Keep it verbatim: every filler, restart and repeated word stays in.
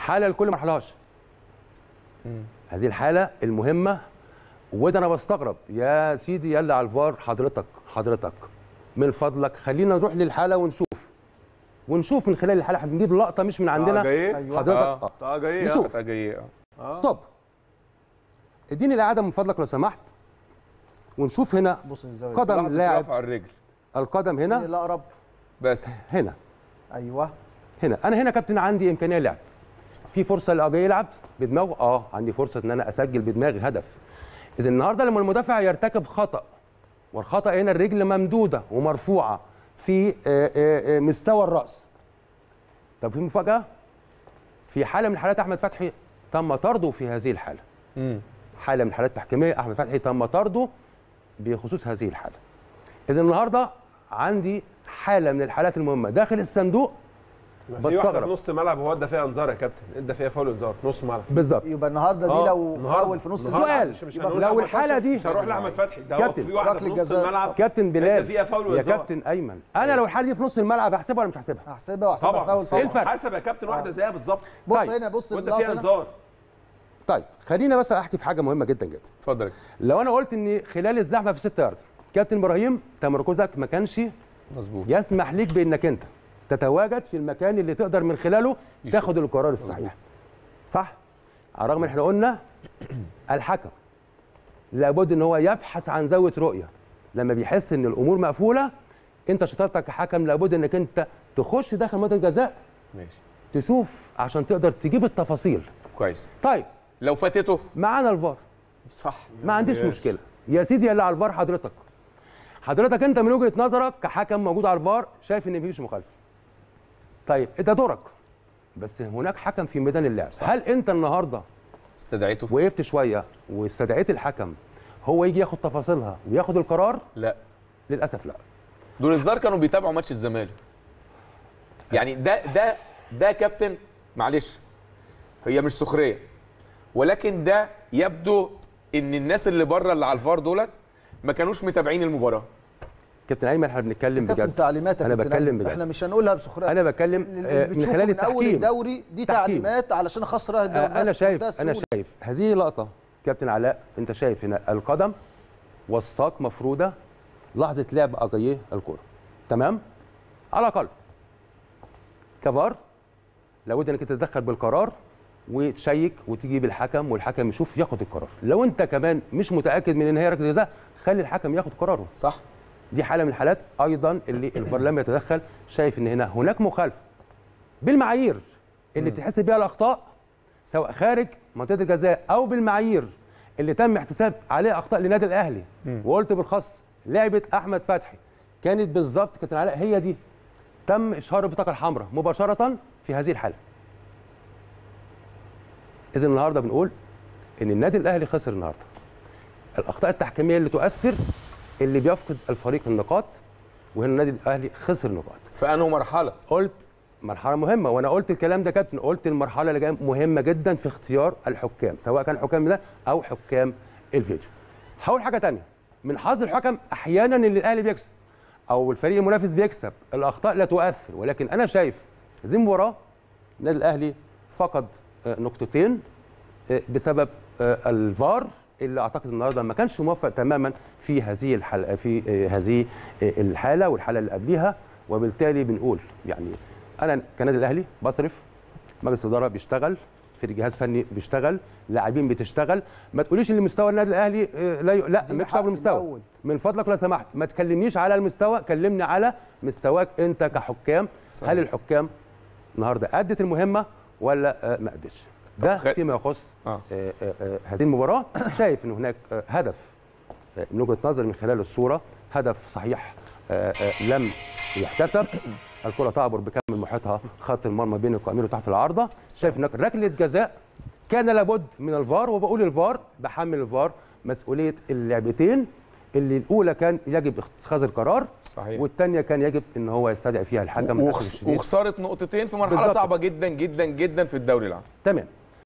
حاله الكل ما راحلهاش. هذه الحاله المهمه، وده انا بستغرب يا سيدي يلا على الفار. حضرتك حضرتك من فضلك خلينا نروح للحاله ونشوف ونشوف من خلال الحاله. هنجيب لقطه مش من عندنا. أيوة. حضرتك اه جاي نشوف. اه ستوب. اديني الاعاده من فضلك لو سمحت، ونشوف هنا قدم اللاعب على الرجل. القدم هنا الاقرب بس هنا. ايوه هنا. انا هنا كابتن عندي امكانيه لعب، في فرصه اللي جاي يلعب بدماغه. اه عندي فرصه ان انا اسجل بدماغي هدف. اذا النهارده لما المدافع يرتكب خطا، والخطا هنا الرجل ممدوده ومرفوعه في مستوى الراس. طب في مفاجاه، في حاله من حالات احمد فتحي تم طرده في هذه الحاله. امم حاله من الحالات التحكيميه احمد فتحي تم طرده بخصوص هذه الحاله. اذا النهارده عندي حاله من الحالات المهمه داخل الصندوق. في واحده في نص الملعب هو ادى فيها انذار يا كابتن، ادى فيها فاول انذار في نص الملعب بالظبط. يبقى النهارده دي لو فاول في نص الملعب لو الحاله دي مش هروح لاحمد فتحي، ده في واحده في نص الملعب كابتن بلال فيها فاول يا كابتن ايمن. انا لو الحاله دي في نص الملعب هحسبها ولا مش هحسبها؟ هحسبها وهحسبها فاول طبعا. ايه الفرق؟ حسب يا كابتن واحده زيها بالظبط. بص هنا بص وانت فيها انذار. طيب خلينا بس احكي في حاجه مهمه جدا جدا. اتفضل. لو انا قلت ان خلال الزحمه في ست يارد كابتن ابراهيم تمركزك ما كانش مظبوط يسمح ليك بانك انت تتواجد في المكان اللي تقدر من خلاله تاخد القرار الصحيح. صح؟ على الرغم ان احنا قلنا الحكم لابد ان هو يبحث عن زاويه رؤيه. لما بيحس ان الامور مقفوله، انت شطارتك كحكم لابد انك انت تخش داخل منطقه الجزاء. ماشي. تشوف عشان تقدر تجيب التفاصيل. كويس. طيب لو فاتته معانا الفار. صح. ما عنديش مشكله. يا سيدي اللي على الفار حضرتك. حضرتك انت من وجهه نظرك كحكم موجود على الفار شايف ان مفيش مخالفه. طيب ده دورك، بس هناك حكم في ميدان اللعب. صح. هل انت النهارده استدعيته وقفت شويه واستدعيت الحكم هو يجي ياخد تفاصيلها وياخد القرار؟ لا للاسف لا. دول الزار كانوا بيتابعوا ماتش الزمالك. يعني ده ده ده كابتن معلش هي مش سخريه، ولكن ده يبدو ان الناس اللي بره اللي على الفار دولت ما كانوش متابعين المباراه. كابتن ايمن احنا بنتكلم بجد. كابتن تعليماتك انا بتكلم بجد. احنا مش هنقولها بسخريه. انا بتكلم من خلال التحكيم. من اول الدوري دي تعليمات علشان اخسر الدوري. انا شايف انا شايف هذه لقطه كابتن علاء. انت شايف هنا القدم والساق مفروده لحظه لعب اجاييه الكره. تمام؟ على الاقل كفار لابد انك تتدخل بالقرار وتشيك وتيجي بالحكم والحكم يشوف ياخد القرار. لو انت كمان مش متاكد من ان هي ركله جزاء خلي الحكم ياخد قراره. صح. دي حاله من الحالات ايضا اللي الفار لما يتدخل شايف ان هنا هناك مخالفه بالمعايير اللي بتحسب بيها الاخطاء سواء خارج منطقه الجزاء او بالمعايير اللي تم احتساب عليها اخطاء للنادي الاهلي. م. وقلت بالخاص لعبه احمد فتحي كانت بالظبط كابتن علاء هي دي تم اشهار البطاقه الحمراء مباشره في هذه الحاله. اذا النهارده بنقول ان النادي الاهلي خسر النهارده. الاخطاء التحكيميه اللي تؤثر اللي بيفقد الفريق النقاط، وهنا النادي الاهلي خسر نقاط. في انهي مرحله؟ قلت مرحله مهمه، وانا قلت الكلام ده كابتن. قلت المرحله اللي جايه مهمه جدا في اختيار الحكام سواء كان حكام ده او حكام الفيديو. هقول حاجه ثانيه، من حظ الحكم احيانا ان الاهلي بيكسب او الفريق المنافس بيكسب، الاخطاء لا تؤثر. ولكن انا شايف هذه المباراه النادي الاهلي فقد نقطتين بسبب الفار اللي اعتقد النهارده ما كانش موفق تماما في هذه الحلقه في هذه الحاله والحاله اللي قبليها. وبالتالي بنقول يعني انا كنادي الاهلي بصرف، مجلس الاداره بيشتغل، في جهاز فني بيشتغل، لاعبين بتشتغل. ما تقوليش ان مستوى النادي الاهلي لا ي... لا مش على المستوى. من فضلك لو سمحت ما تكلمنيش على المستوى، كلمني على مستواك انت كحكام. صحيح. هل الحكام النهارده ادت المهمه ولا ما ادتش؟ ده فيما يخص آه. آه آه هذه المباراه. شايف ان هناك آه هدف آه من وجهه نظري من خلال الصوره هدف صحيح آه آه لم يحتسب. الكره تعبر بكامل محيطها خط المرمى بين القائمين وتحت العارضه. شايف هناك ركله جزاء كان لابد من الفار، وبقول الفار بحمل الفار مسؤوليه اللعبتين اللي الاولى كان يجب اتخاذ القرار صحيح، والثانيه كان يجب ان هو يستدعي فيها الحكم. وخساره نقطتين في مرحله بالزبط. صعبه جدا جدا جدا في الدوري العام. تمام.